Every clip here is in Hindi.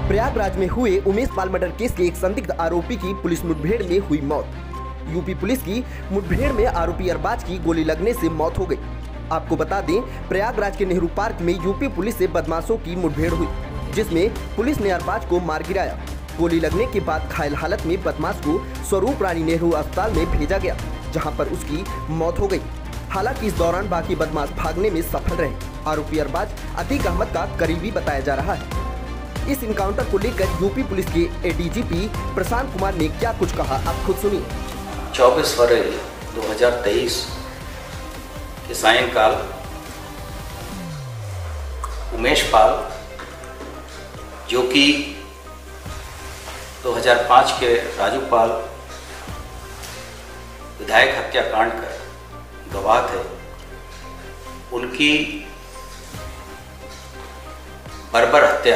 प्रयागराज में हुए उमेश पाल मर्डर केस के एक संदिग्ध आरोपी की पुलिस मुठभेड़ में हुई मौत। यूपी पुलिस की मुठभेड़ में आरोपी अरबाज की गोली लगने से मौत हो गई। आपको बता दें, प्रयागराज के नेहरू पार्क में यूपी पुलिस से बदमाशों की मुठभेड़ हुई, जिसमें पुलिस ने अरबाज को मार गिराया। गोली लगने के बाद घायल हालत में बदमाश को स्वरूप रानी नेहरू अस्पताल में भेजा गया, जहां पर उसकी मौत हो गई। हालांकि इस दौरान बाकी बदमाश भागने में सफल रहे। आरोपी अरबाज अतीक अहमद का करीबी बताया जा रहा है। इस इनकाउंटर को लेकर यूपी पुलिस के एडीजीपी प्रशांत कुमार ने क्या कुछ कहा, आप खुद सुनिए। 24 फरवरी 2023 के सायंकाल उमेश पाल, जो कि 2005 के राजू पाल विधायक हत्याकांड का गवाह थे, उनकी बर्बर हत्या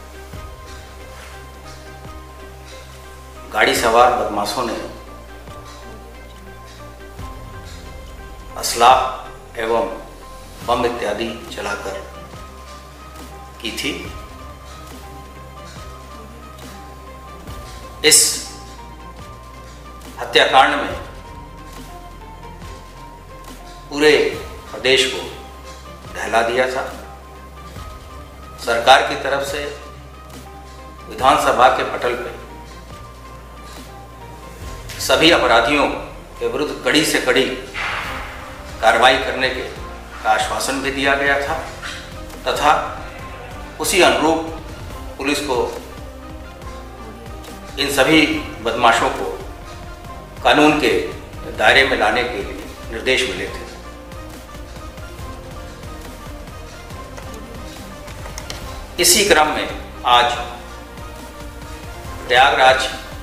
गाड़ी सवार बदमाशों ने असलाह एवं बम इत्यादि चलाकर की थी। इस हत्याकांड में पूरे प्रदेश को दहला दिया था। सरकार की तरफ से विधानसभा के पटल पे सभी अपराधियों के विरुद्ध कड़ी से कड़ी कार्रवाई करने के का आश्वासन भी दिया गया था तथा उसी अनुरूप पुलिस को इन सभी बदमाशों को कानून के दायरे में लाने के लिए निर्देश मिले थे। इसी क्रम में आज प्रयागराज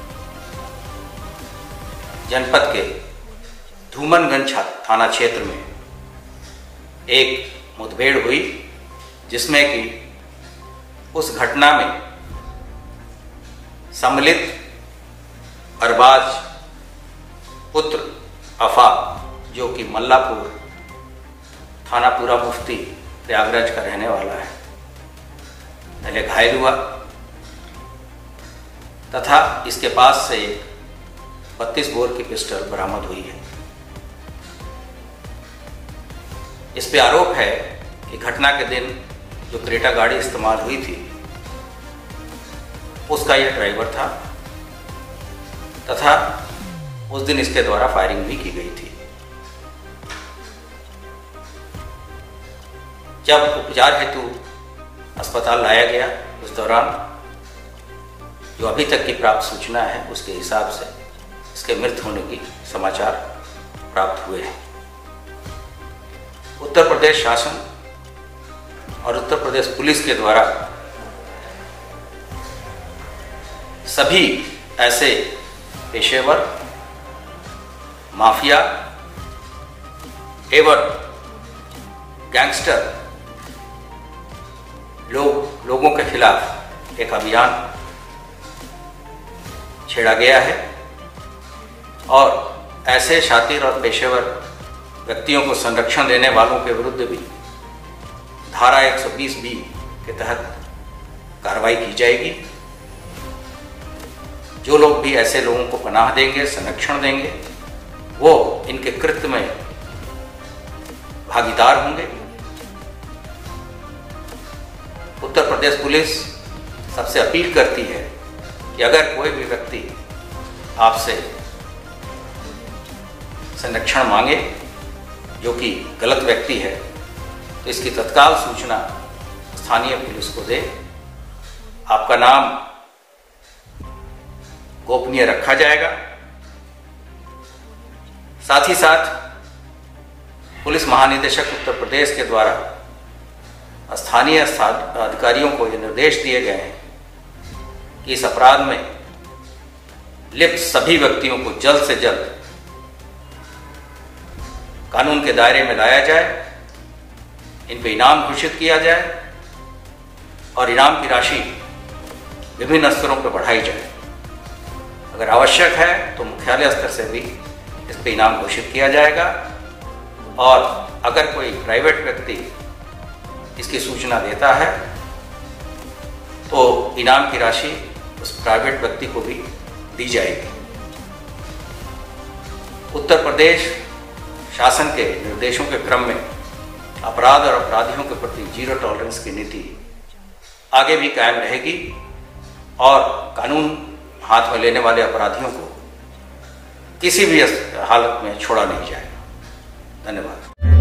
जनपद के धूमनगंज थाना क्षेत्र में एक मुठभेड़ हुई, जिसमें कि उस घटना में सम्मिलित अरबाज पुत्र अफा, जो कि मल्लापुर थाना पूरा मुफ्ती प्रयागराज का रहने वाला है, पहले घायल हुआ तथा इसके पास से एक 32 बोर की पिस्टल बरामद हुई है। इस पे आरोप है कि घटना के दिन जो क्रेटा गाड़ी इस्तेमाल हुई थी उसका यह ड्राइवर था तथा उस दिन इसके द्वारा फायरिंग भी की गई थी। जब उपचार हेतु अस्पताल लाया गया, उस दौरान जो अभी तक की प्राप्त सूचना है उसके हिसाब से इसके मृत होने की समाचार प्राप्त हुए हैं। उत्तर प्रदेश शासन और उत्तर प्रदेश पुलिस के द्वारा सभी ऐसे पेशेवर, माफिया एवं गैंगस्टर लोगों के खिलाफ एक अभियान छेड़ा गया है और ऐसे शातिर और पेशेवर व्यक्तियों को संरक्षण देने वालों के विरुद्ध भी धारा 120B के तहत कार्रवाई की जाएगी। जो लोग भी ऐसे लोगों को पनाह देंगे, संरक्षण देंगे, वो इनके कृत्य में भागीदार होंगे। उत्तर प्रदेश पुलिस सबसे अपील करती है कि अगर कोई भी व्यक्ति आपसे संरक्षण मांगे, जो कि गलत व्यक्ति है, तो इसकी तत्काल सूचना स्थानीय पुलिस को दे। आपका नाम गोपनीय रखा जाएगा। साथ ही साथ पुलिस महानिदेशक उत्तर प्रदेश के द्वारा स्थानीय अधिकारियों को ये निर्देश दिए गए हैं कि इस अपराध में लिप्त सभी व्यक्तियों को जल्द से जल्द कानून के दायरे में लाया जाए, इन पे इनाम घोषित किया जाए और इनाम की राशि विभिन्न स्तरों पर बढ़ाई जाए। अगर आवश्यक है तो मुख्यालय स्तर से भी इस पे इनाम घोषित किया जाएगा और अगर कोई प्राइवेट व्यक्ति इसकी सूचना देता है तो इनाम की राशि उस प्राइवेट व्यक्ति को भी दी जाएगी। उत्तर प्रदेश शासन के निर्देशों के क्रम में अपराध और अपराधियों के प्रति जीरो टॉलरेंस की नीति आगे भी कायम रहेगी और कानून हाथ में लेने वाले अपराधियों को किसी भी हालत में छोड़ा नहीं जाएगा। धन्यवाद।